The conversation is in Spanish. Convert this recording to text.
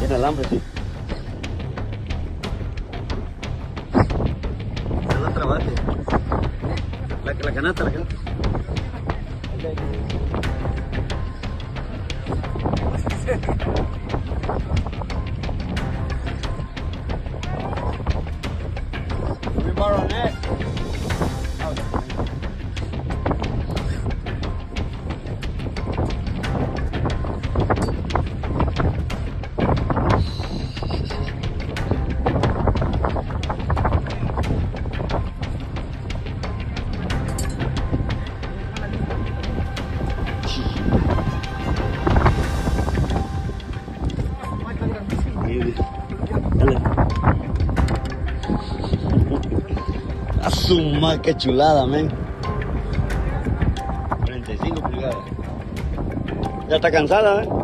Tiene alambre, sí. Es la otra base. La canasta. We borrow net. A su madre, qué chulada, men. 45 pulgadas. Ya está cansada, ¿eh?